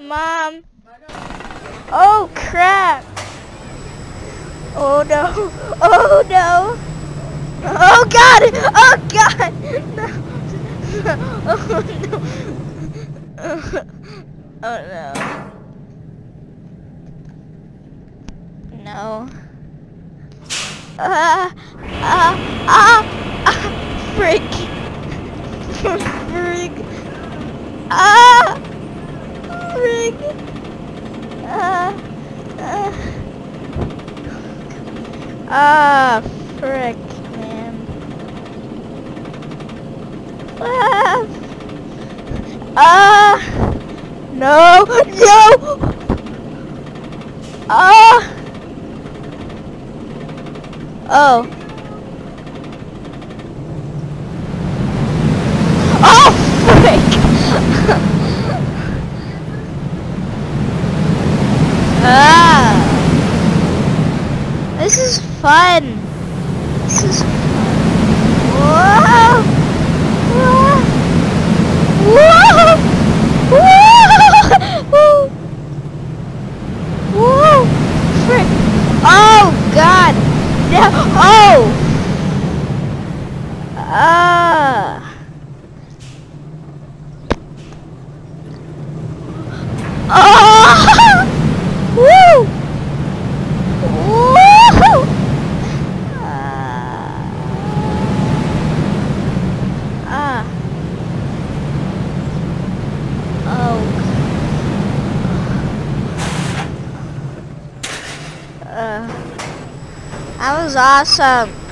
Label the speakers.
Speaker 1: Mom. Oh crap. Oh no. Oh no. Oh god. Oh god. No. Oh no. Oh no. No. Frick. Frick. Frick. Frick, man. No, no. Oh. Oh, frick. This is fun. This is fun. Whoa! Whoa! Whoa! Whoa! Frick! Oh God! No! Oh! Oh! Woo! Woo! Oh. That was awesome.